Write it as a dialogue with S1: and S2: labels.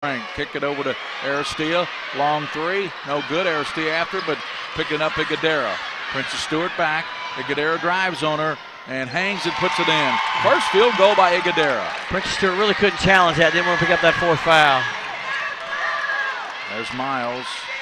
S1: Kick it over to Aristia. Long three. No good. Aristia after, but picking up Igadera. Princess Stewart back. Igadera drives on her and hangs and puts it in. First field goal by Igadera.
S2: Princess Stewart really couldn't challenge that. Didn't want to pick up that fourth foul.
S1: There's Miles.